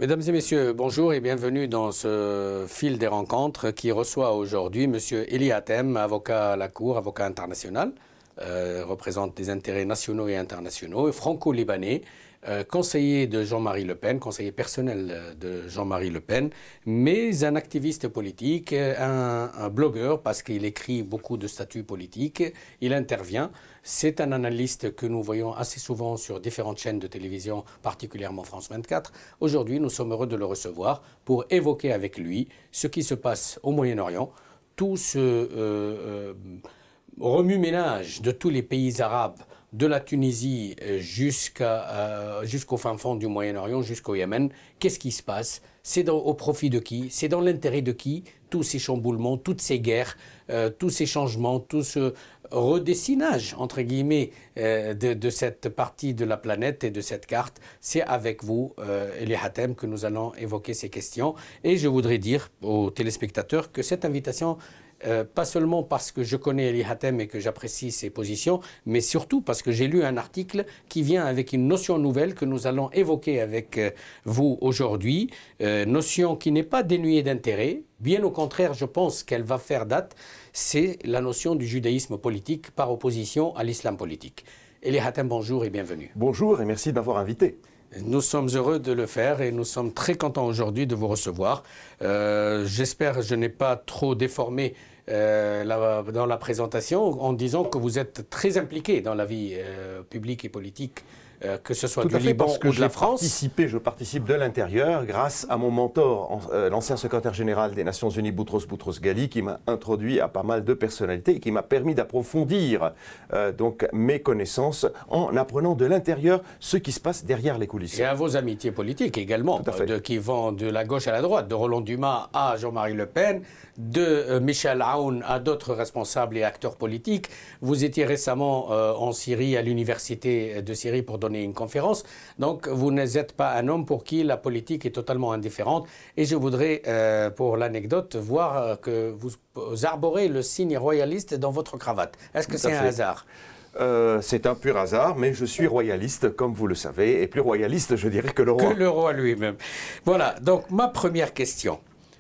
Mesdames et messieurs, bonjour et bienvenue dans ce fil des rencontres qui reçoit aujourd'hui M. Elie Hatem, avocat à la Cour, avocat international, représente des intérêts nationaux et internationaux, franco-libanais, conseiller de Jean-Marie Le Pen, conseiller personnel de Jean-Marie Le Pen, mais un activiste politique, un blogueur parce qu'il écrit beaucoup de statuts politiques, il intervient. C'est un analyste que nous voyons assez souvent sur différentes chaînes de télévision, particulièrement France 24. Aujourd'hui, nous sommes heureux de le recevoir pour évoquer avec lui ce qui se passe au Moyen-Orient, tout ce remue-ménage de tous les pays arabes, de la Tunisie jusqu'au fin fond du Moyen-Orient, jusqu'au Yémen. Qu'est-ce qui se passe? C'est au profit de qui? C'est dans l'intérêt de qui? Tous ces chamboulements, toutes ces guerres, tous ces changements, tout ce redessinage, entre guillemets, de cette partie de la planète et de cette carte. C'est avec vous, Elie Hatem, que nous allons évoquer ces questions. Et je voudrais dire aux téléspectateurs que cette invitation, pas seulement parce que je connais Elie Hatem et que j'apprécie ses positions, mais surtout parce que j'ai lu un article qui vient avec une notion nouvelle que nous allons évoquer avec vous aujourd'hui, notion qui n'est pas dénuée d'intérêt, bien au contraire, je pense qu'elle va faire date, c'est la notion du judaïsme politique par opposition à l'islam politique. Elie Hatem, bonjour et bienvenue. Bonjour et merci de m'avoir invité. Nous sommes heureux de le faire et nous sommes très contents aujourd'hui de vous recevoir. J'espère que je n'ai pas trop déformé dans la présentation en disant que vous êtes très impliqué dans la vie publique et politique, que ce soit du Liban ou de la France. Je participe de l'intérieur grâce à mon mentor, l'ancien secrétaire général des Nations Unies, Boutros Boutros-Ghali, qui m'a introduit à pas mal de personnalités et qui m'a permis d'approfondir donc mes connaissances en apprenant de l'intérieur ce qui se passe derrière les coulisses. Et à vos amitiés politiques également, qui vont de la gauche à la droite, de Roland Dumas à Jean-Marie Le Pen, de Michel Aoun à d'autres responsables et acteurs politiques. Vous étiez récemment en Syrie, à l'université de Syrie, pour donner une conférence. Donc, vous n'êtes pas un homme pour qui la politique est totalement indifférente. Et je voudrais, pour l'anecdote, voir que vous arborez le signe royaliste dans votre cravate. Est-ce que c'est un hasard ? C'est un pur hasard, mais je suis royaliste, comme vous le savez, et plus royaliste, je dirais, que le roi. Que le roi lui-même. Voilà, donc ma première question.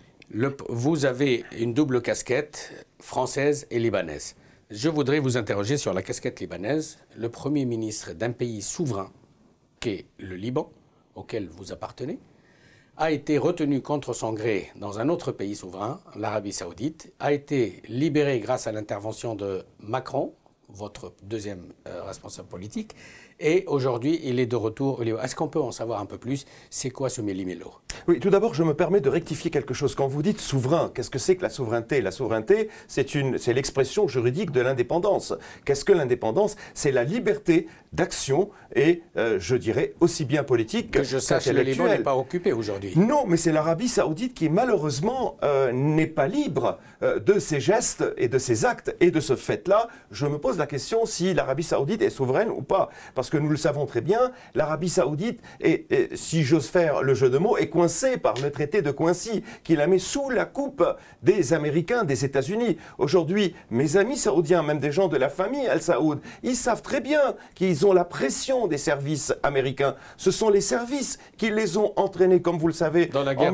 Vous avez une double casquette française et libanaise. Je voudrais vous interroger sur la casquette libanaise. Le Premier ministre d'un pays souverain, qu'est le Liban, auquel vous appartenez, a été retenu contre son gré dans un autre pays souverain, l'Arabie Saoudite, a été libéré grâce à l'intervention de Macron, votre deuxième responsable politique, et aujourd'hui, il est de retour. Est-ce qu'on peut en savoir un peu plus? C'est quoi ce méli-mélo? Oui, tout d'abord, je me permets de rectifier quelque chose. Quand vous dites souverain, qu'est-ce que c'est que la souveraineté? La souveraineté, c'est l'expression juridique de l'indépendance. Qu'est-ce que l'indépendance? C'est la liberté d'action et, je dirais, aussi bien politique que je sache, le Liban n'est pas occupé aujourd'hui. Non, mais c'est l'Arabie Saoudite qui, malheureusement, n'est pas libre de ses gestes et de ses actes. Et de ce fait-là, je me pose la question si l'Arabie Saoudite est souveraine ou pas. Parce que nous le savons très bien, l'Arabie Saoudite, si j'ose faire le jeu de mots, est coincée par le traité de Quincy, qui la met sous la coupe des Américains, des États-Unis. Aujourd'hui, mes amis saoudiens, même des gens de la famille Al Saoud, ils savent très bien qu'ils ont la pression des services américains. Ce sont les services qui les ont entraînés, comme vous le savez, en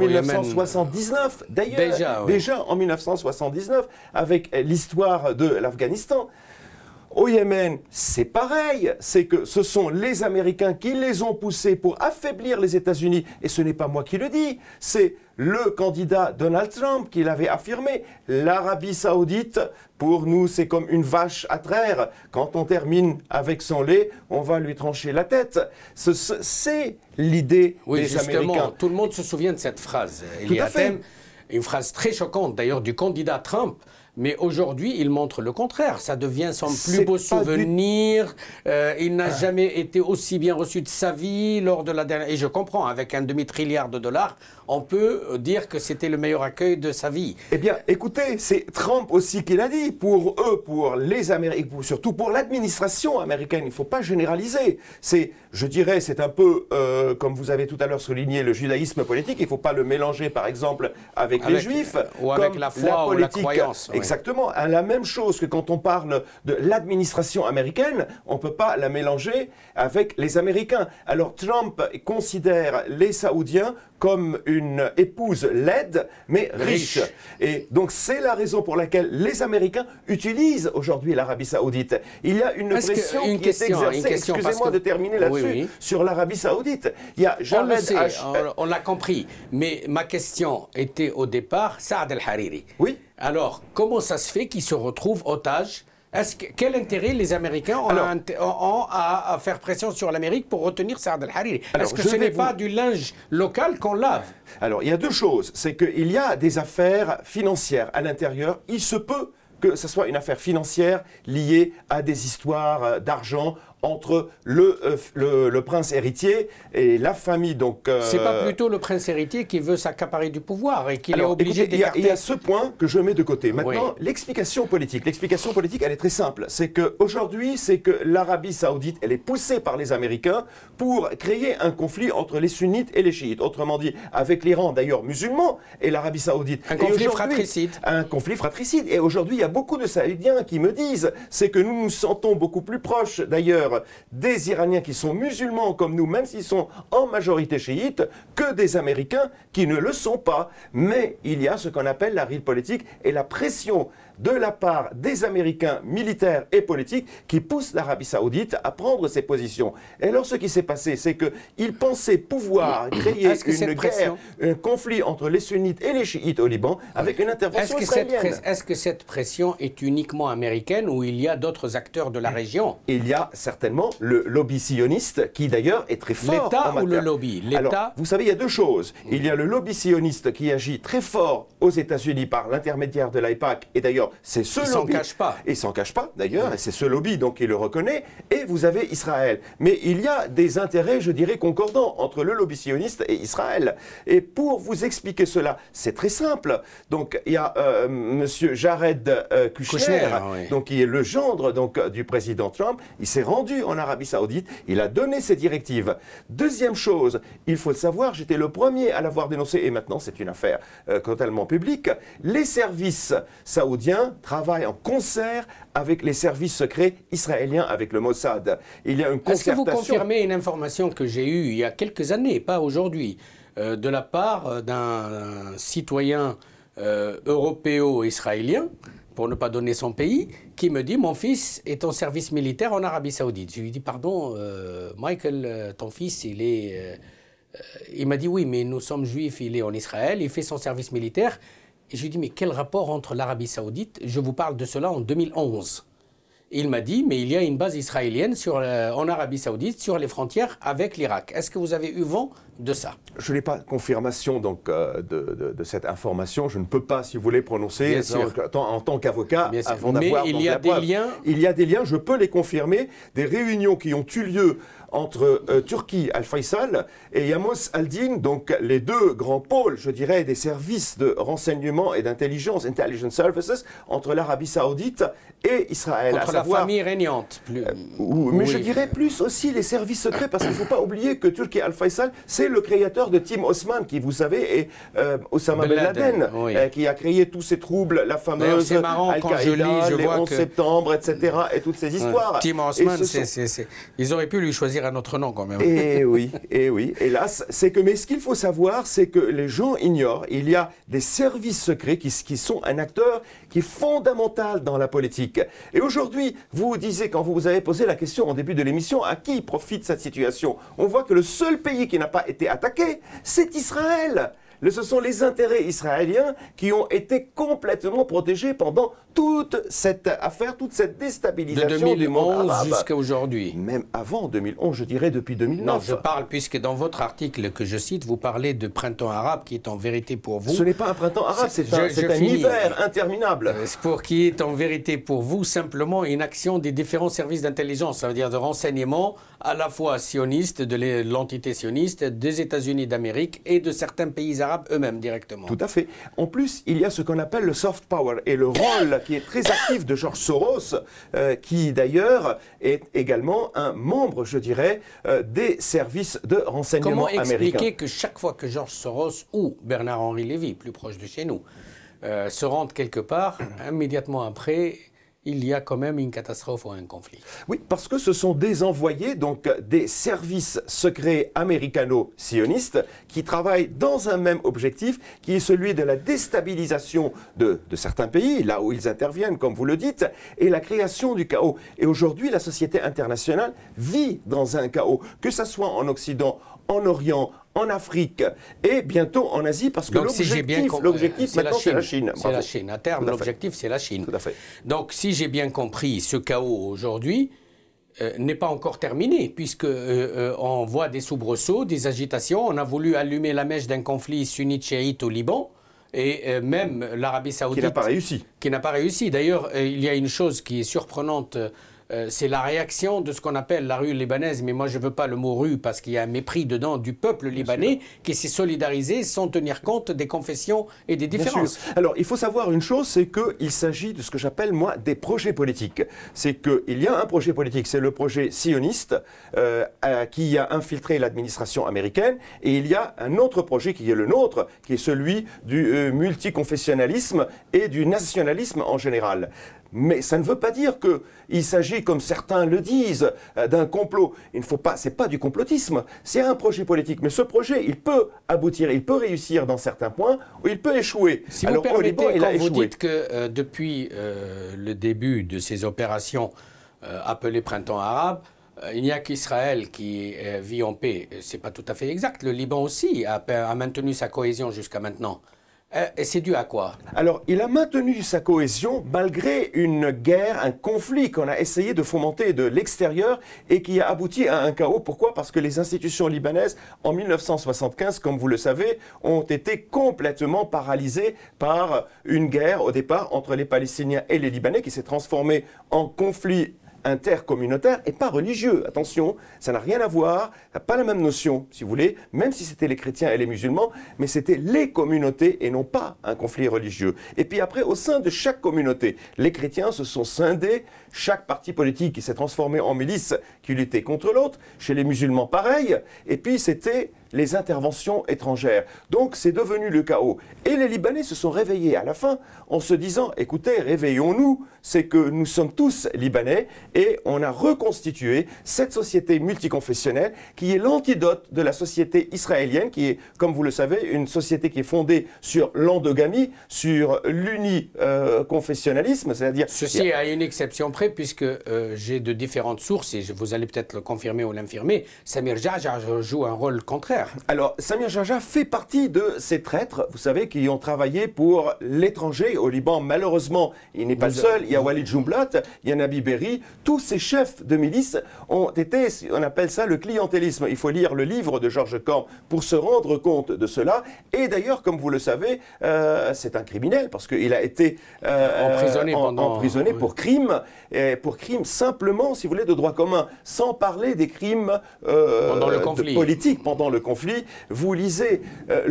1979. D'ailleurs, déjà en 1979, avec l'histoire de l'Afghanistan. Au Yémen, c'est pareil, c'est que ce sont les Américains qui les ont poussés pour affaiblir les États-Unis. Et ce n'est pas moi qui le dis, c'est le candidat Donald Trump qui l'avait affirmé. L'Arabie Saoudite, pour nous, c'est comme une vache à traire. Quand on termine avec son lait, on va lui trancher la tête. C'est l'idée des Américains. Tout le monde se souvient de cette phrase. Elie Hatem, une phrase très choquante d'ailleurs du candidat Trump. Mais aujourd'hui, il montre le contraire. Ça devient son plus beau souvenir. Il n'a jamais été aussi bien reçu de sa vie lors de la dernière... Et je comprends, avec un demi-trilliard de dollars, on peut dire que c'était le meilleur accueil de sa vie. Eh bien, écoutez, c'est Trump aussi qui l'a dit. Pour eux, pour les Américains, surtout pour l'administration américaine, il ne faut pas généraliser. Je dirais, c'est un peu, comme vous avez tout à l'heure souligné, le judaïsme politique. Il ne faut pas le mélanger, par exemple, avec les Juifs. Ou avec la foi ou la croyance. Exactement. La même chose que quand on parle de l'administration américaine, on ne peut pas la mélanger avec les Américains. Alors Trump considère les Saoudiens comme une épouse laide, mais riche. Et donc c'est la raison pour laquelle les Américains utilisent aujourd'hui l'Arabie Saoudite. Il y a une pression qui est exercée, excusez-moi de terminer là-dessus, sur l'Arabie Saoudite. Il y a Jared on l'a compris, mais ma question était au départ Saad el-Hariri. Oui. Alors, comment ça se fait qu'il se retrouve otage? Quel intérêt les Américains ont à faire pression sur l'Amérique pour retenir Saad el-Hariri? Est-ce que ce n'est pas du linge local qu'on lave? Alors, il y a deux choses. C'est qu'il y a des affaires financières à l'intérieur. Il se peut que ce soit une affaire financière liée à des histoires d'argent entre le prince héritier et la famille. Donc, c'est pas plutôt le prince héritier qui veut s'accaparer du pouvoir et qu'il est obligé d'écarter. Il y a ce point que je mets de côté. Maintenant, l'explication politique. L'explication politique, elle est très simple. C'est qu'aujourd'hui, c'est que l'Arabie Saoudite, elle est poussée par les Américains pour créer un conflit entre les sunnites et les chiites. Autrement dit, avec l'Iran, d'ailleurs musulman, et l'Arabie Saoudite. Un conflit fratricide. Un conflit fratricide. Et aujourd'hui, il y a beaucoup de Saoudiens qui me disent, c'est que nous nous sentons beaucoup plus proches, d'ailleurs, des Iraniens qui sont musulmans comme nous, même s'ils sont en majorité chiites, que des Américains qui ne le sont pas. Mais il y a ce qu'on appelle la real politique et la pression de la part des Américains militaires et politiques qui poussent l'Arabie Saoudite à prendre ses positions. Et alors ce qui s'est passé, c'est qu'ils pensaient pouvoir créer une guerre, un conflit entre les sunnites et les chiites au Liban avec une intervention israélienne. Est-ce que cette pression est uniquement américaine ou il y a d'autres acteurs de la région? Il y a certainement le lobby sioniste qui d'ailleurs est très fort. L'État ou le lobby? Alors, vous savez, il y a deux choses. Il y a le lobby sioniste qui agit très fort aux États-Unis par l'intermédiaire de l'AIPAC et d'ailleurs c'est ce lobby. Il s'en cache pas. Il s'en cache pas, d'ailleurs, et c'est ce lobby, donc, qui le reconnaît. Et vous avez Israël. Mais il y a des intérêts, je dirais, concordants entre le lobby sioniste et Israël. Et pour vous expliquer cela, c'est très simple. Donc, il y a monsieur Jared Kushner, donc, qui est le gendre donc, du président Trump. Il s'est rendu en Arabie Saoudite. Il a donné ses directives. Deuxième chose, il faut le savoir, j'étais le premier à l'avoir dénoncé, et maintenant, c'est une affaire totalement publique. Les services saoudiens travaille en concert avec les services secrets israéliens, avec le Mossad. Il y a une concertation. Est-ce que vous confirmez une information que j'ai eue il y a quelques années, pas aujourd'hui, de la part d'un citoyen européo-israélien, pour ne pas donner son pays, qui me dit « Mon fils est en service militaire en Arabie Saoudite ». Je lui dis « Pardon, Michael, ton fils, il est… il m'a dit « Oui, mais nous sommes juifs, il est en Israël, il fait son service militaire ». Et je lui ai dit, mais quel rapport entre l'Arabie Saoudite? Je vous parle de cela en 2011. Et il m'a dit, mais il y a une base israélienne en Arabie Saoudite sur les frontières avec l'Irak. Est-ce que vous avez eu vent de ça? Je n'ai pas confirmation donc, de cette information. Je ne peux pas, si vous voulez, prononcer en tant qu'avocat avant d'avoir il y a des liens. Il y a des liens, je peux les confirmer. Des réunions qui ont eu lieu entre Turquie Al-Faisal et Yamos Al-Din, donc les deux grands pôles, je dirais, des services de renseignement et d'intelligence, intelligence services, entre l'Arabie Saoudite et Israël. Entre la famille régnante. Mais je dirais plus aussi les services secrets, parce qu'il ne faut pas oublier que Turquie Al-Faisal, c'est le créateur de Team Osman, qui, vous savez, est Osama Ben Laden, qui a créé tous ces troubles, la fameuse Al-Qaïda, les 11 septembre, etc., et toutes ces histoires. Team Osman, ils auraient pu lui choisir un autre nom quand même. Et oui, hélas, c'est que, mais ce qu'il faut savoir, c'est que les gens ignorent, il y a des services secrets qui sont un acteur qui est fondamental dans la politique. Et aujourd'hui, vous disiez, quand vous vous avez posé la question en début de l'émission, à qui profite cette situation? On voit que le seul pays qui n'a pas été attaqué, c'est Israël. Ce sont les intérêts israéliens qui ont été complètement protégés pendant toute cette affaire, toute cette déstabilisation du monde arabe. Jusqu'à aujourd'hui. Même avant 2011, je dirais depuis 2009. Non, je parle, puisque dans votre article que je cite, vous parlez de printemps arabe qui est en vérité pour vous. Ce n'est pas un printemps arabe, c'est un hiver interminable. Pour qui est en vérité pour vous simplement une action des différents services d'intelligence, ça veut dire de renseignement à la fois sioniste, de l'entité sioniste, des États-Unis d'Amérique et de certains pays arabes eux-mêmes directement. Tout à fait. En plus, il y a ce qu'on appelle le soft power et le rôle qui est très actif de George Soros, qui d'ailleurs est également un membre, je dirais, des services de renseignement américains. Comment expliquer que chaque fois que George Soros ou Bernard-Henri Lévy, plus proche de chez nous, se rendent quelque part, immédiatement après, il y a quand même une catastrophe ou un conflit. Oui, parce que ce sont des envoyés, donc des services secrets américano-sionistes qui travaillent dans un même objectif, qui est celui de la déstabilisation de certains pays, là où ils interviennent, comme vous le dites, et la création du chaos. Et aujourd'hui, la société internationale vit dans un chaos, que ce soit en Occident, en Orient, en Afrique et bientôt en Asie, parce que l'objectif maintenant c'est la Chine. C'est la Chine. À terme, l'objectif c'est la Chine. Tout à fait. Donc si j'ai bien compris, ce chaos aujourd'hui n'est pas encore terminé, puisque on voit des soubresauts, des agitations. On a voulu allumer la mèche d'un conflit sunnite-chiite au Liban. Et même l'Arabie Saoudite... Qui n'a pas réussi. Qui n'a pas réussi. D'ailleurs, il y a une chose qui est surprenante, c'est la réaction de ce qu'on appelle la rue libanaise, mais moi je ne veux pas le mot rue parce qu'il y a un mépris dedans du peuple libanais qui s'est solidarisé sans tenir compte des confessions et des différences. Alors il faut savoir une chose, c'est qu'il s'agit de ce que j'appelle moi des projets politiques. C'est qu'il y a un projet politique, c'est le projet sioniste qui a infiltré l'administration américaine, et il y a un autre projet qui est le nôtre, qui est celui du multiconfessionnalisme et du nationalisme en général. Mais ça ne veut pas dire qu'il s'agit, comme certains le disent, d'un complot. Il ne faut pas, c'est pas du complotisme, c'est un projet politique. Mais ce projet, il peut aboutir, il peut réussir dans certains points, ou il peut échouer. Si vous permettez, quand vous dites que depuis le début de ces opérations appelées Printemps arabe, il n'y a qu'Israël qui vit en paix. Ce n'est pas tout à fait exact. Le Liban aussi a maintenu sa cohésion jusqu'à maintenant. Et c'est dû à quoi? Alors, il a maintenu sa cohésion malgré une guerre, un conflit qu'on a essayé de fomenter de l'extérieur et qui a abouti à un chaos. Pourquoi? Parce que les institutions libanaises, en 1975, comme vous le savez, ont été complètement paralysées par une guerre, au départ, entre les Palestiniens et les Libanais, qui s'est transformée en conflit intercommunautaire et pas religieux. Attention, ça n'a rien à voir, ça n'a pas la même notion, si vous voulez, même si c'était les chrétiens et les musulmans, mais c'était les communautés et non pas un conflit religieux. Et puis après, au sein de chaque communauté, les chrétiens se sont scindés, chaque parti politique qui s'est transformé en milice qui luttait contre l'autre, chez les musulmans pareil, et puis c'était les interventions étrangères. Donc c'est devenu le chaos. Et les Libanais se sont réveillés à la fin en se disant, écoutez, réveillons-nous, c'est que nous sommes tous Libanais et on a reconstitué cette société multiconfessionnelle qui est l'antidote de la société israélienne, qui est, comme vous le savez, une société qui est fondée sur l'endogamie, sur l'uniconfessionnalisme, c'est-à-dire... Ceci à une exception près, puisque j'ai de différentes sources, et vous allez peut-être le confirmer ou l'infirmer, Samir Jarja joue un rôle contraire. Alors, Samir Jarja fait partie de ces traîtres, vous savez, qui ont travaillé pour l'étranger au Liban. Malheureusement, il n'est pas le seul. Il y a Walid Jumblat, il y a Nabi Berri. Tous ces chefs de milice ont été, on appelle ça le clientélisme. Il faut lire le livre de Georges Corme pour se rendre compte de cela. Et d'ailleurs, comme vous le savez, c'est un criminel parce qu'il a été emprisonné pour crime simplement, si vous voulez, de droit commun, sans parler des crimes politiques pendant le conflit. Vous lisez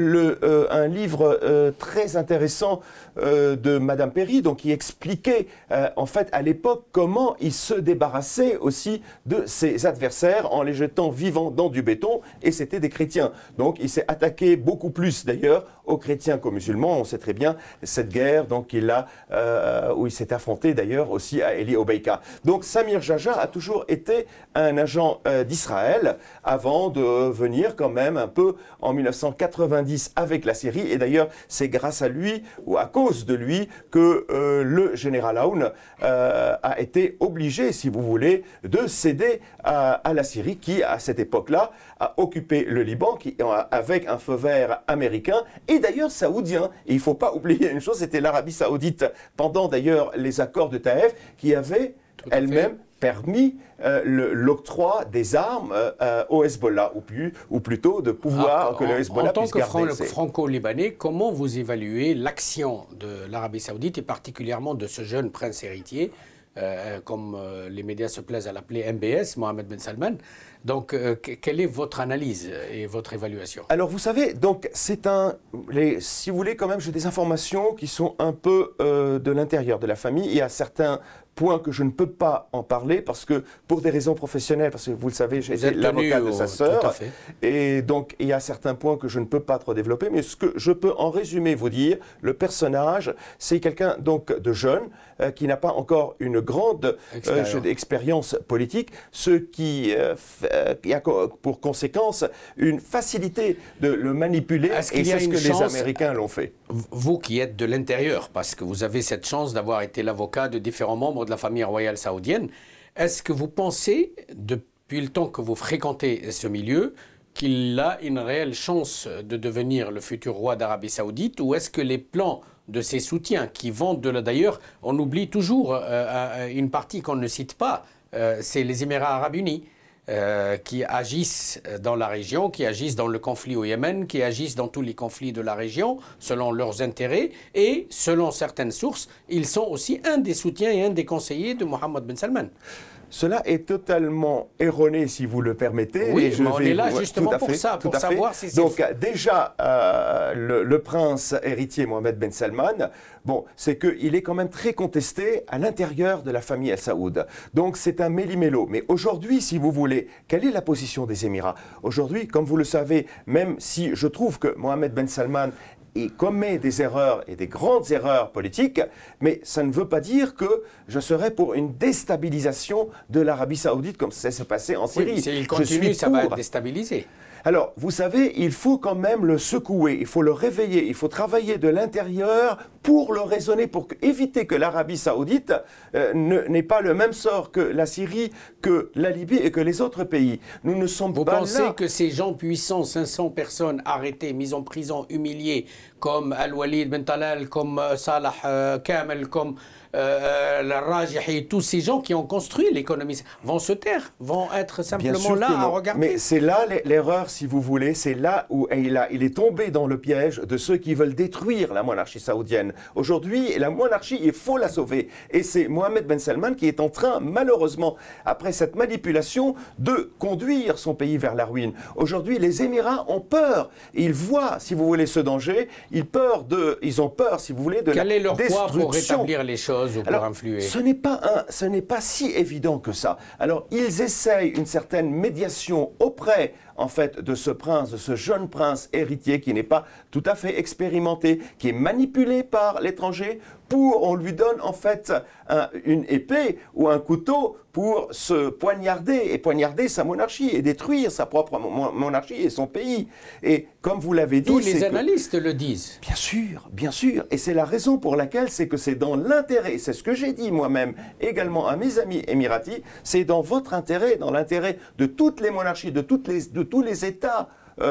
un livre très intéressant de Madame Perry, donc qui expliquait en fait à l'époque comment il se débarrassait aussi de ses adversaires en les jetant vivants dans du béton, et c'était des chrétiens. Donc il s'est attaqué beaucoup plus d'ailleurs aux chrétiens qu'aux musulmans. On sait très bien cette guerre donc où il s'est affronté d'ailleurs aussi à Eli Obeika. Donc Samir Jarja a toujours été un agent d'Israël avant de venir quand même un peu en 1990 avec la Syrie, et d'ailleurs c'est grâce à lui ou à cause de lui que le général Aoun a été obligé, si vous voulez, de céder à la Syrie qui à cette époque-là a occupé le Liban avec un feu vert américain et d'ailleurs saoudien. Et il ne faut pas oublier une chose, c'était l'Arabie Saoudite pendant d'ailleurs les accords de Taïf qui avait elle-même permis l'octroi des armes au Hezbollah, ou plutôt de pouvoir que le Hezbollah puisse garder. En tant que franco-libanais, comment vous évaluez l'action de l'Arabie Saoudite et particulièrement de ce jeune prince héritier, comme les médias se plaisent à l'appeler MBS, Mohammed Ben Salman? Donc, quelle est votre analyse et votre évaluation? Alors, vous savez, donc si vous voulez, quand même, j'ai des informations qui sont un peu de l'intérieur de la famille. Il y a certains point que je ne peux pas en parler parce que pour des raisons professionnelles, parce que vous le savez, j'ai été l'avocat de sa sœur, et donc il y a certains points que je ne peux pas trop développer, mais ce que je peux en résumé vous dire, le personnage, c'est quelqu'un donc de jeune qui n'a pas encore une grande expérience politique, ce qui a pour conséquence une facilité de le manipuler, et c'est ce que les Américains l'ont fait. Vous qui êtes de l'intérieur, parce que vous avez cette chance d'avoir été l'avocat de différents membres de la famille royale saoudienne, est-ce que vous pensez, depuis le temps que vous fréquentez ce milieu, qu'il a une réelle chance de devenir le futur roi d'Arabie Saoudite, ou est-ce que les plans de ses soutiens qui vont de là, d'ailleurs, on oublie toujours une partie qu'on ne cite pas, c'est les Émirats arabes unis, qui agissent dans la région, qui agissent dans le conflit au Yémen, qui agissent dans tous les conflits de la région, selon leurs intérêts, et selon certaines sources, ils sont aussi un des soutiens et un des conseillers de Mohammed Ben Salman. Cela est totalement erroné, si vous le permettez. Oui, mais on est là justement pour ça, pour savoir si c'est... Donc déjà, le prince héritier Mohammed Ben Salman, bon, c'est qu'il est quand même très contesté à l'intérieur de la famille Al Saoud. Donc c'est un méli-mélo. Mais aujourd'hui, si vous voulez, quelle est la position des Émirats? Aujourd'hui, comme vous le savez, même si je trouve que Mohammed Ben Salman il commet des erreurs et des grandes erreurs politiques, mais ça ne veut pas dire que je serais pour une déstabilisation de l'Arabie Saoudite comme ça s'est passé en Syrie. Oui, s'il continue, ça va être déstabilisé. Alors, vous savez, il faut quand même le secouer, il faut le réveiller, il faut travailler de l'intérieur pour le raisonner, pour éviter que l'Arabie Saoudite n'ait pas le même sort que la Syrie, que la Libye et que les autres pays. Nous ne sommes pas là. Vous pensez que ces gens puissants, 500 personnes arrêtées, mises en prison, humiliées, comme Al-Walid Ben Talal, comme Salah Kamel, comme Rajihi, tous ces gens qui ont construit l'économie vont se taire, vont être simplement là à regarder. Mais c'est là l'erreur, si vous voulez, c'est là où il est tombé dans le piège de ceux qui veulent détruire la monarchie saoudienne. Aujourd'hui, la monarchie, il faut la sauver. Et c'est Mohammed Ben Salman qui est en train, malheureusement, après cette manipulation, de conduire son pays vers la ruine. Aujourd'hui, les Émirats ont peur. Ils voient, si vous voulez, ce danger. Ils ont peur, si vous voulez, de la destruction. Quel est leur poids pour rétablir les choses ou pour influer? Ce n'est pas si évident que ça. Alors, ils essayent une certaine médiation auprès, en fait, de ce prince, de ce jeune prince héritier qui n'est pas tout à fait expérimenté, qui est manipulé par l'étranger, on lui donne en fait une épée ou un couteau pour se poignarder et poignarder sa monarchie et détruire sa propre monarchie et son pays. Et comme vous l'avez dit... Tous les analystes le disent. Bien sûr, bien sûr. Et c'est la raison pour laquelle c'est que c'est dans l'intérêt, c'est ce que j'ai dit moi-même également à mes amis émiratis, c'est dans votre intérêt, dans l'intérêt de toutes les monarchies, de tous les États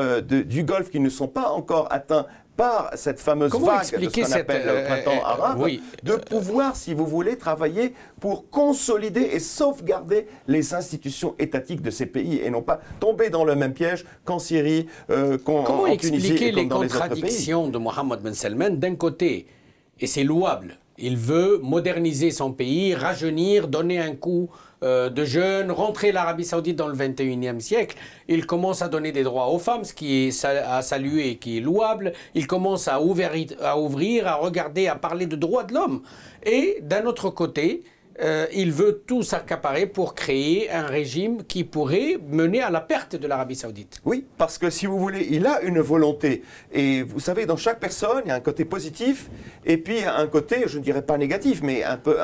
du Golfe qui ne sont pas encore atteints par cette fameuse vague de ce qu'on appelle le printemps arabe, de pouvoir, si vous voulez, travailler pour consolider et sauvegarder les institutions étatiques de ces pays et non pas tomber dans le même piège qu'en Syrie, Comment expliquer les contradictions de Mohammed Ben Salman? D'un côté, et c'est louable, il veut moderniser son pays, rajeunir, donner un coup de jeunes, rentrer l'Arabie Saoudite dans le 21e siècle. Il commence à donner des droits aux femmes, ce qui est à saluer et qui est louable. Il commence à ouvrir, à regarder, à parler de droits de l'homme. Et d'un autre côté, il veut tout s'accaparer pour créer un régime qui pourrait mener à la perte de l'Arabie Saoudite. Oui, parce que si vous voulez, il a une volonté. Et vous savez, dans chaque personne, il y a un côté positif et puis un côté, je ne dirais pas négatif, mais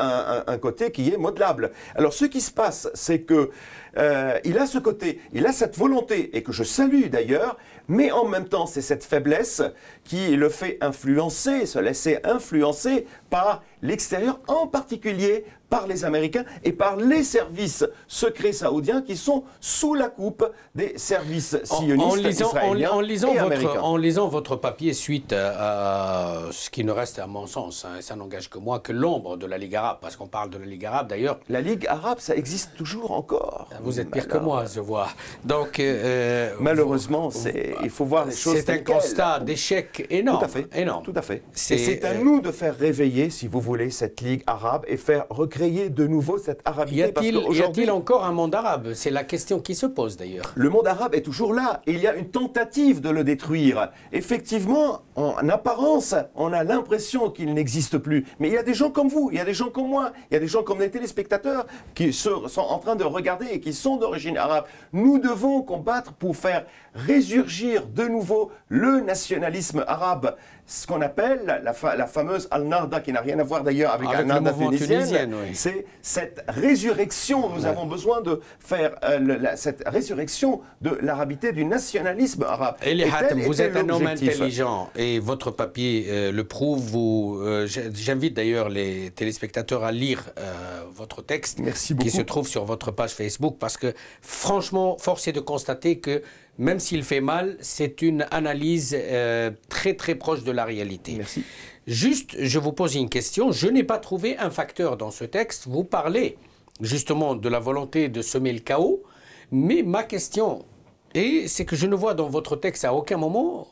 un côté qui est modelable. Alors ce qui se passe, c'est que il a ce côté, il a cette volonté, et que je salue d'ailleurs, mais en même temps, c'est cette faiblesse qui le fait influencer, se laisser influencer par l'extérieur, en particulier par les Américains et par les services secrets saoudiens qui sont sous la coupe des services sionistes israéliens et américains. En lisant votre papier suite à ce qui ne reste à mon sens, et ça n'engage que moi, que l'ombre de la Ligue arabe, parce qu'on parle de la Ligue arabe d'ailleurs. La Ligue arabe, ça existe toujours encore. Vous êtes pire que moi, je vois. Donc, malheureusement, c'est... il faut voir les choses C'est un telles quelles. constat d'échec énorme. Tout à fait. Énorme. Tout à fait. C'est- Et c'est à nous de faire réveiller, si vous voulez, cette Ligue arabe et faire recréer de nouveau cette arabité. Parce Y qu'aujourd'hui, a-t-il encore un monde arabe? C'est la question qui se pose d'ailleurs. le monde arabe est toujours là. Et il y a une tentative de le détruire. Effectivement, en apparence, on a l'impression qu'il n'existe plus. Mais il y a des gens comme vous, il y a des gens comme moi, il y a des gens comme les téléspectateurs qui sont en train de regarder et qui sont d'origine arabe. Nous devons combattre pour faire résurgir de nouveau le nationalisme arabe. Ce qu'on appelle la fameuse Al-Nahda, qui n'a rien à voir d'ailleurs avec Avec le Al-Nahda mouvement tunisienne. tunisien, oui. C'est cette résurrection. Nous avons besoin de faire cette résurrection de l'arabité, du nationalisme arabe. Eli Et tel Hatem, vous était êtes un homme l'objectif. intelligent et votre papier le prouve. J'invite d'ailleurs les téléspectateurs à lire votre texte Merci qui beaucoup. se trouve sur votre page Facebook parce que franchement, force est de constater que même s'il fait mal, c'est une analyse très très proche de la réalité. Merci. Juste, je vous pose une question. Je n'ai pas trouvé un facteur dans ce texte. Vous parlez justement de la volonté de semer le chaos, mais ma question, c'est que je ne vois dans votre texte à aucun moment,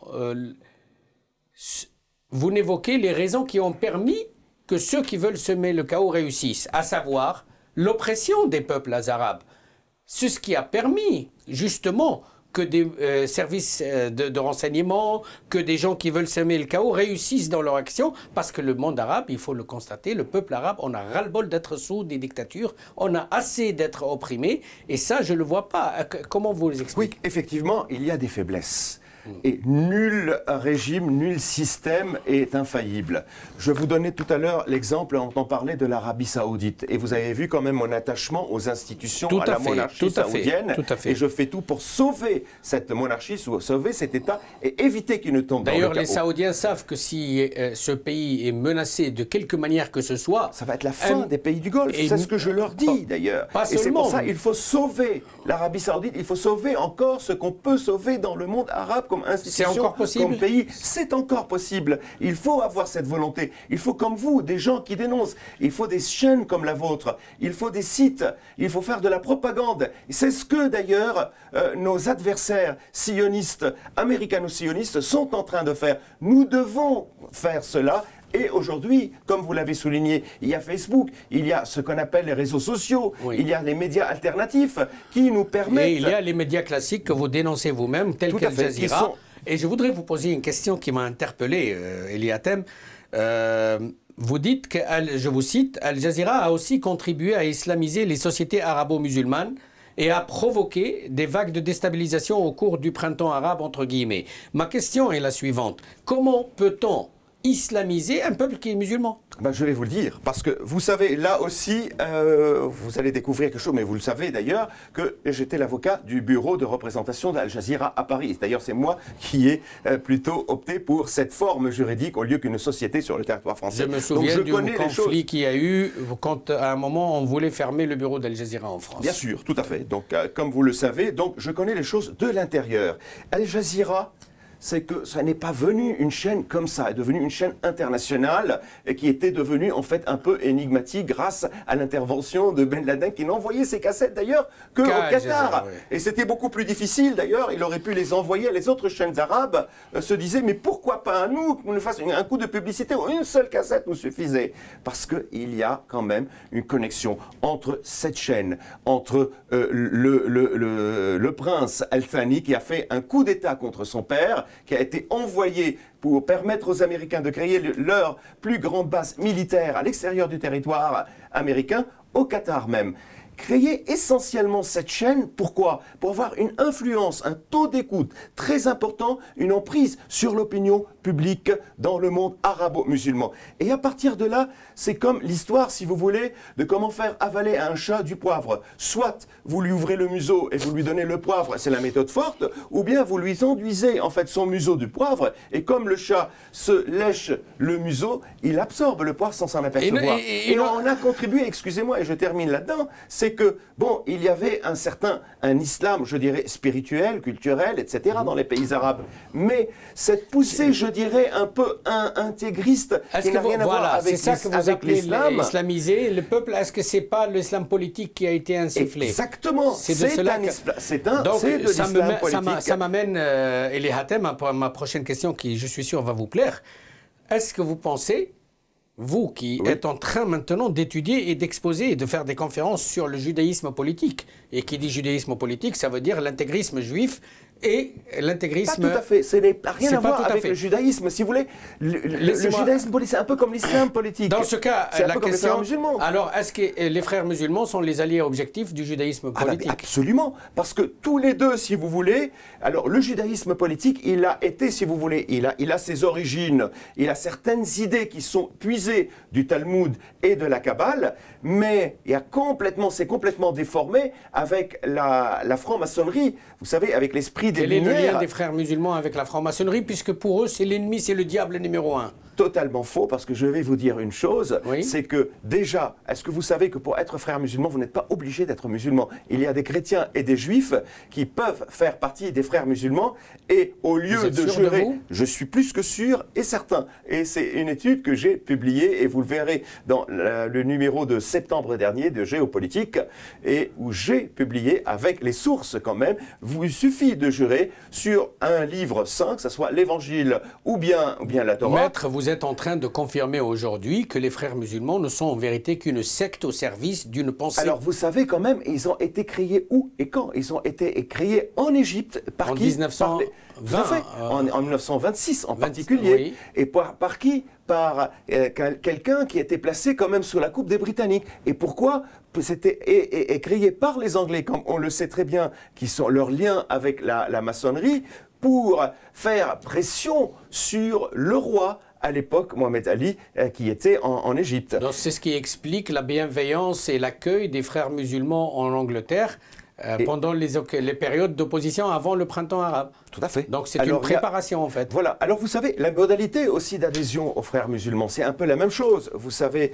vous n'évoquez les raisons qui ont permis que ceux qui veulent semer le chaos réussissent, à savoir l'oppression des peuples arabes. C'est ce qui a permis justement que des services de renseignement, que des gens qui veulent semer le chaos réussissent dans leur action, parce que le monde arabe, il faut le constater, le peuple arabe, on a ras-le-bol d'être sous des dictatures, on a assez d'être opprimés, et ça, je ne le vois pas. Comment vous les expliquez? Oui, effectivement, il y a des faiblesses. Et nul régime, nul système est infaillible. Je vous donnais tout à l'heure l'exemple en entendant parler de l'Arabie Saoudite. Et vous avez vu quand même mon attachement aux institutions, Tout à à la fait, monarchie tout à fait, saoudienne. tout à fait. Et je fais tout pour sauver cette monarchie, sauver cet État et éviter qu'il ne tombe dans le D'ailleurs, chaos. les Saoudiens savent que si ce pays est menacé de quelque manière que ce soit, Ça va être la fin des pays du Golfe. et- C'est ce que je leur dis d'ailleurs. Pas Et c'est seulement. pour ça qu'il faut sauver l'Arabie Saoudite. Il faut sauver encore ce qu'on peut sauver dans le monde arabe comme institution, C'est encore possible comme pays. C'est encore possible. Il faut avoir cette volonté. Il faut comme vous, des gens qui dénoncent. Il faut des chaînes comme la vôtre. Il faut des sites. Il faut faire de la propagande. C'est ce que d'ailleurs nos adversaires sionistes, américano-sionistes sont en train de faire. Nous devons faire cela. Et aujourd'hui, comme vous l'avez souligné, il y a Facebook, il y a ce qu'on appelle les réseaux sociaux, Oui. il y a les médias alternatifs qui nous permettent... et il y a les médias classiques que vous dénoncez vous-même, tels Tout à qu'Al fait, Jazeera. qui sont- Et je voudrais vous poser une question qui m'a interpellé, Eli Hatem. Vous dites que, je vous cite, Al Jazeera a aussi contribué à islamiser les sociétés arabo-musulmanes et a provoqué des vagues de déstabilisation au cours du printemps arabe, entre guillemets. Ma question est la suivante. Comment peut-on islamiser un peuple qui est musulman? Ben, je vais vous le dire, parce que vous savez, là aussi, vous allez découvrir quelque chose, mais vous le savez d'ailleurs, que j'étais l'avocat du bureau de représentation d'Al Jazeera à Paris. D'ailleurs, c'est moi qui ai plutôt opté pour cette forme juridique au lieu qu'une société sur le territoire français. Je me souviens Donc, du connais les choses. conflit qu'il y a eu quand, à un moment, on voulait fermer le bureau d'Al Jazeera en France. Bien sûr, tout à fait. Donc, comme vous le savez, donc, je connais les choses de l'intérieur. Al Jazeera, c'est que ça n'est pas venu une chaîne comme ça, elle est devenue une chaîne internationale et qui était devenue en fait un peu énigmatique grâce à l'intervention de Ben Laden qui n'envoyait ses cassettes d'ailleurs qu'au Qu'à Qatar. Jazeera, oui. Et c'était beaucoup plus difficile d'ailleurs, il aurait pu les envoyer, les autres chaînes arabes se disaient mais pourquoi pas à nous qu'on nous fasse un coup de publicité ou une seule cassette nous suffisait. Parce qu'il y a quand même une connexion entre cette chaîne, entre le prince Al-Thani qui a fait un coup d'État contre son père, qui a été envoyé pour permettre aux Américains de créer leur plus grande base militaire à l'extérieur du territoire américain, au Qatar même. Créer essentiellement cette chaîne, pourquoi? Pour avoir une influence, un taux d'écoute très important, une emprise sur l'opinion publique dans le monde arabo-musulman. Et à partir de là, c'est comme l'histoire, si vous voulez, de comment faire avaler à un chat du poivre. Soit vous lui ouvrez le museau et vous lui donnez le poivre, c'est la méthode forte, ou bien vous lui enduisez en fait son museau du poivre, et comme le chat se lèche le museau, il absorbe le poivre sans s'en apercevoir. Et on a contribué, excusez-moi, et je termine là-dedans, c'est que, bon, il y avait un islam, je dirais, spirituel, culturel, etc., dans les pays arabes. Mais cette poussée, je dirais, un peu intégriste, qui n'a rien à voir avec l'islam. C'est ça que vous appelez islamisé. Le peuple, est-ce que c'est pas l'islam politique qui a été insufflé? Exactement. C'est de l'islam politique. Ça m'amène, Elie Hatem, à ma prochaine question qui, je suis sûr, va vous plaire. Est-ce que vous pensez, vous qui êtes en train maintenant d'étudier et d'exposer et de faire des conférences sur le judaïsme politique, et qui dit judaïsme politique, ça veut dire l'intégrisme juif et l'intégrisme... Pas tout à fait, ça n'a rien à voir avec le judaïsme, si vous voulez. Le judaïsme politique, c'est un peu comme l'islam politique. Dans ce cas, la question... les frères musulmans. Alors, est-ce que les frères musulmans sont les alliés objectifs du judaïsme politique? Absolument, parce que tous les deux, si vous voulez, alors le judaïsme politique, il a été, si vous voulez, il a ses origines, il a certaines idées qui sont puisées du Talmud et de la Kabbale, mais c'est complètement déformé avec la franc-maçonnerie, vous savez, avec l'esprit des Lumières. Quel est le lien des frères musulmans avec la franc-maçonnerie, puisque pour eux, c'est l'ennemi, c'est le diable numéro 1? Totalement faux, parce que je vais vous dire une chose, c'est que déjà, est-ce que vous savez que pour être frère musulman, vous n'êtes pas obligé d'être musulman? Il y a des chrétiens et des juifs qui peuvent faire partie des frères musulmans, et au lieu de jurer, je suis plus que sûr et certain. Et c'est une étude que j'ai publiée, et vous le verrez dans le numéro de septembre dernier de Géopolitique, et où j'ai publié avec les sources quand même. Il suffit de jurer sur un livre saint, que ce soit l'Évangile ou bien la Torah. Maître, vous êtes en train de confirmer aujourd'hui que les frères musulmans ne sont en vérité qu'une secte au service d'une pensée. Alors vous savez quand même, ils ont été créés où et quand? Ils ont été créés en Égypte. Par qui? 1920. En 1926 en particulier. Oui. Et par qui? Par quelqu'un qui était placé quand même sous la coupe des Britanniques. Et pourquoi? C'était créé par les Anglais, comme on le sait très bien, qui sont leurs liens avec la maçonnerie, pour faire pression sur le roi à l'époque, Mohamed Ali, qui était en Égypte. C'est ce qui explique la bienveillance et l'accueil des frères musulmans en Angleterre pendant les périodes d'opposition avant le printemps arabe. Tout à fait. Donc c'est une préparation en fait. Voilà. Alors vous savez, la modalité aussi d'adhésion aux frères musulmans, c'est un peu la même chose. Vous savez,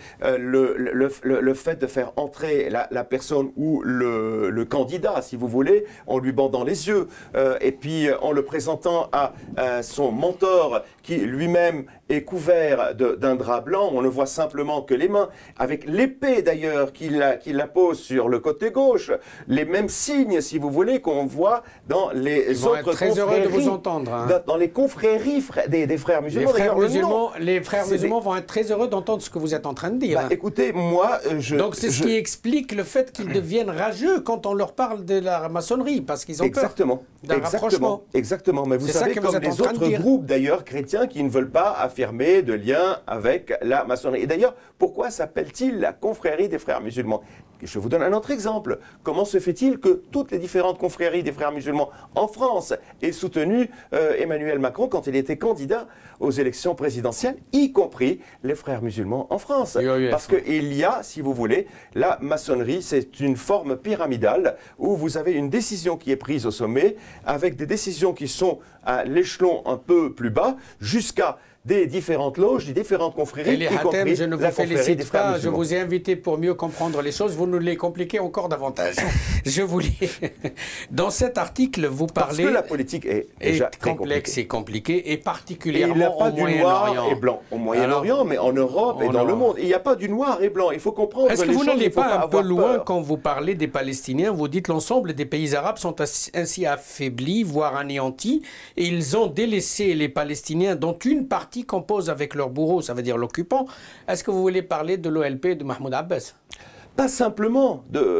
le fait de faire entrer la personne ou le candidat, si vous voulez, en lui bandant les yeux, et puis en le présentant à son mentor qui lui-même est couvert d'un drap blanc, on ne voit simplement que les mains, avec l'épée d'ailleurs qu'il la pose sur le côté gauche, les mêmes signes, si vous voulez, qu'on voit dans les autres confréries. De vous entendre. Hein. Dans les confréries des frères musulmans. Les frères musulmans vont être très heureux d'entendre ce que vous êtes en train de dire. Bah, écoutez, moi, Donc c'est ce qui explique le fait qu'ils deviennent rageux quand on leur parle de la maçonnerie, parce qu'ils ont peur d'un rapprochement. Exactement. Mais vous savez, comme les autres groupes d'ailleurs chrétiens qui ne veulent pas affirmer de lien avec la maçonnerie. Et d'ailleurs, pourquoi s'appelle-t-il la confrérie des frères musulmans? Je vous donne un autre exemple. Comment se fait-il que toutes les différentes confréries des frères musulmans en France aient soutenu Emmanuel Macron quand il était candidat aux élections présidentielles, y compris les frères musulmans en France? Parce qu'il y a, si vous voulez, la maçonnerie, c'est une forme pyramidale où vous avez une décision qui est prise au sommet, avec des décisions qui sont à l'échelon un peu plus bas, jusqu'à des différentes loges, des différentes confréries, Elie Hatem, je ne vous félicite pas, je vous ai invité pour mieux comprendre les choses, vous nous les compliquez encore davantage. Je voulais... Dans cet article, vous parlez... Parce que la politique est déjà complexe et compliquée, et particulièrement au Moyen-Orient. Il n'y a pas du noir et blanc au Moyen-Orient, mais en Europe et dans le monde. Il n'y a pas du noir et blanc, il faut comprendre les choses. Est-ce que vous n'allez pas un peu loin quand vous parlez des Palestiniens? Vous dites l'ensemble des pays arabes sont ainsi affaiblis, voire anéantis, et ils ont délaissé les Palestiniens, dont une partie compose avec leur bourreau, ça veut dire l'occupant. Est-ce que vous voulez parler de l'OLP de Mahmoud Abbas? Pas simplement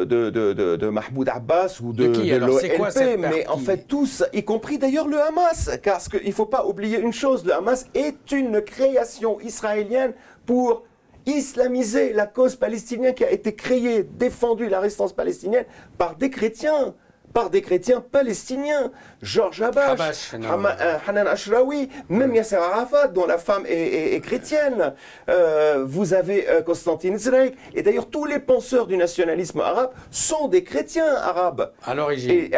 de Mahmoud Abbas ou de l'OLP, mais en fait tous, y compris d'ailleurs le Hamas, parce qu'il ne faut pas oublier une chose, le Hamas est une création israélienne pour islamiser la cause palestinienne qui a été créée, défendue, la résistance palestinienne, par des chrétiens palestiniens, Georges Habash, Hanan Ashrawi, même Yasser Arafat, dont la femme est chrétienne. Vous avez Constantine Zweig. Et d'ailleurs, tous les penseurs du nationalisme arabe sont des chrétiens arabes. À l'origine.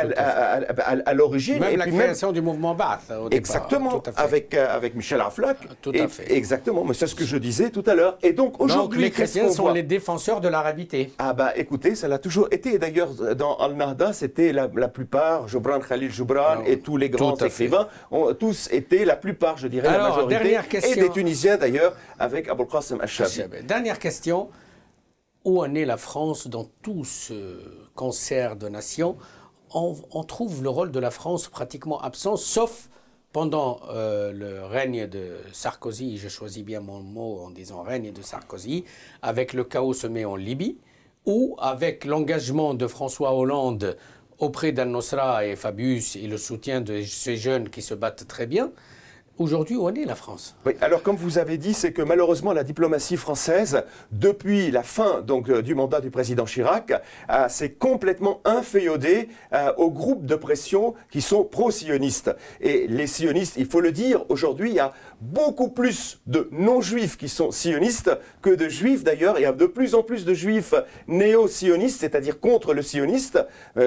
À l'origine. Même la création du mouvement Ba'ath, au départ. Exactement, avec Michel Aflaq. Tout à fait. Exactement, mais c'est ce que je disais tout à l'heure. Et donc aujourd'hui, les chrétiens sont les défenseurs de l'arabité. Ah bah écoutez, ça l'a toujours été. D'ailleurs, dans Al-Nahda, c'était la plupart, Gibran Khalil Gibran et tous les grands écrivains, ont tous été, la plupart, je dirais, la majorité, et des Tunisiens d'ailleurs, avec Abou Qasim Al-Chabi. Dernière question, où en est la France dans tout ce concert de nations? On trouve le rôle de la France pratiquement absent, sauf pendant le règne de Sarkozy, je choisis bien mon mot en disant règne de Sarkozy, avec le chaos semé en Libye, ou avec l'engagement de François Hollande auprès d'Al-Nosra et Fabius et le soutien de ces jeunes qui se battent très bien. Aujourd'hui, où en est la France? Oui, alors comme vous avez dit, c'est que malheureusement la diplomatie française, depuis la fin du mandat du président Chirac, s'est complètement inféodée aux groupes de pression qui sont pro-sionistes. Et les sionistes, il faut le dire, aujourd'hui, il y a beaucoup plus de non-juifs qui sont sionistes que de juifs d'ailleurs. Il y a de plus en plus de juifs néo-sionistes, c'est-à-dire contre le sionisme,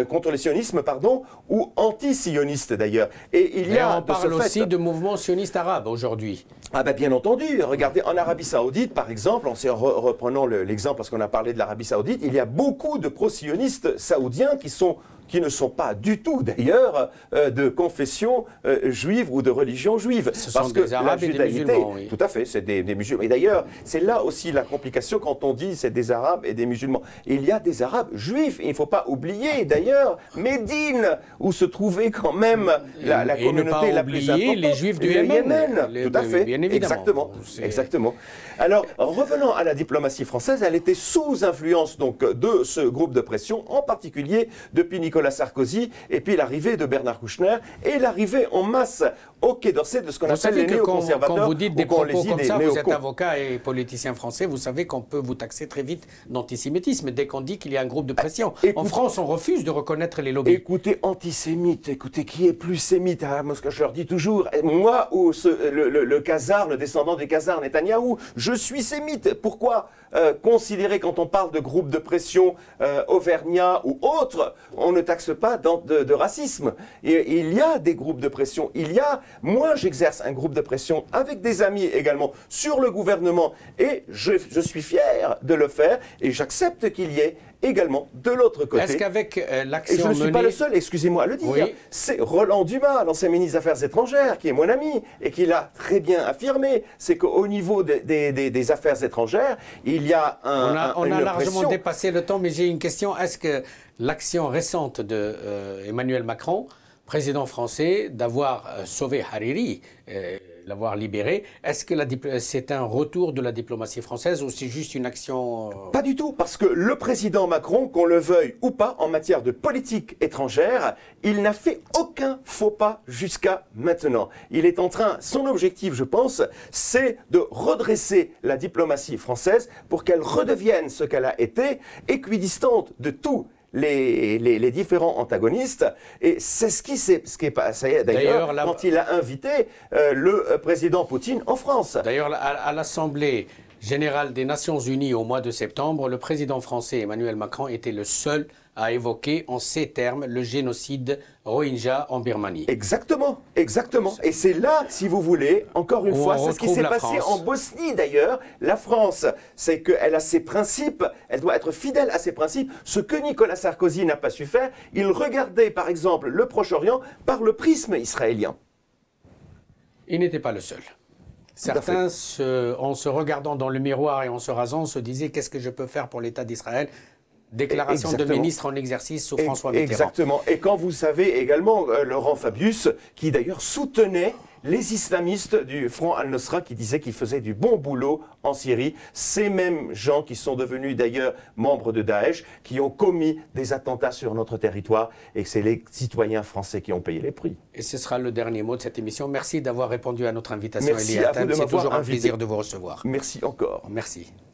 pardon, ou anti-sionistes d'ailleurs. Et il y a on parle aussi de mouvements sionistes arabes aujourd'hui. Ah ben bien entendu, regardez en Arabie Saoudite par exemple, reprenons l'exemple parce qu'on a parlé de l'Arabie Saoudite, il y a beaucoup de pro-sionistes saoudiens qui ne sont pas du tout d'ailleurs de confession juive ou de religion juive. Ce sont des Arabes et des musulmans. Oui. Tout à fait, c'est des musulmans. Et d'ailleurs, c'est là aussi la complication quand on dit c'est des Arabes et des musulmans. Il y a des Arabes juifs. Il ne faut pas oublier d'ailleurs Médine, où se trouvait quand même la communauté la plus importante. Les Juifs du Yémen. Tout à fait, bien évidemment. Exactement. Alors, revenons à la diplomatie française, elle était sous influence donc de ce groupe de pression, en particulier depuis Nicolas Sarkozy, et puis l'arrivée de Bernard Kouchner, et l'arrivée en masse au Quai d'Orsay de ce qu'on appelle les néoconservateurs. Quand vous dites des propos comme ça, vous êtes avocat et politicien français, vous savez qu'on peut vous taxer très vite d'antisémitisme dès qu'on dit qu'il y a un groupe de pression. En France, on refuse de reconnaître les lobbies. Écoutez, antisémite, écoutez, qui est plus sémite? Moi, ce que je leur dis toujours, moi ou le Khazar, le descendant du Khazar, Netanyahou, je suis sémite. Pourquoi considérer, quand on parle de groupes de pression auvergnats ou autres, on ne taxe pas de racisme? Et il y a des groupes de pression. Moi, j'exerce un groupe de pression avec des amis également sur le gouvernement et je suis fier de le faire et j'accepte qu'il y ait également de l'autre côté. Est-ce qu'avec l'action menée... Et je ne suis pas le seul, excusez-moi à le dire, oui. C'est Roland Dumas, l'ancien ministre des Affaires étrangères, qui est mon ami et qui l'a très bien affirmé, c'est qu'au niveau des affaires étrangères, il y a on a largement dépassé le temps, mais j'ai une question. Est-ce que l'action récente de Emmanuel Macron, président français, d'avoir sauvé Hariri, l'avoir libéré, est-ce que c'est un retour de la diplomatie française ou c'est juste une action... Pas du tout, parce que le président Macron, qu'on le veuille ou pas, en matière de politique étrangère, il n'a fait aucun faux pas jusqu'à maintenant. Il est en train, son objectif, je pense, c'est de redresser la diplomatie française pour qu'elle redevienne ce qu'elle a été, équidistante de tout les différents antagonistes, et c'est ce qui est passé d'ailleurs quand il a invité le président Poutine en France. D'ailleurs, à l'Assemblée générale des Nations Unies au mois de septembre, le président français Emmanuel Macron était le seul à évoquer en ces termes le génocide Rohingya en Birmanie. Exactement, exactement. Et c'est là, si vous voulez, encore une fois, c'est ce qui s'est passé en Bosnie d'ailleurs. La France, c'est qu'elle a ses principes, elle doit être fidèle à ses principes. Ce que Nicolas Sarkozy n'a pas su faire, il regardait par exemple le Proche-Orient par le prisme israélien. Il n'était pas le seul. Certains, en se regardant dans le miroir et en se rasant, se disaient « Qu'est-ce que je peux faire pour l'État d'Israël ?» Déclaration de ministre en exercice sous François Mitterrand. Exactement. Et quand vous savez également Laurent Fabius, qui d'ailleurs soutenait les islamistes du Front Al-Nosra qui disaient qu'ils faisaient du bon boulot en Syrie, ces mêmes gens qui sont devenus d'ailleurs membres de Daesh, qui ont commis des attentats sur notre territoire, et que c'est les citoyens français qui ont payé les prix. Et ce sera le dernier mot de cette émission. Merci d'avoir répondu à notre invitation. Merci à vous de m'avoir invité. C'est toujours un plaisir de vous recevoir. Merci encore. Merci.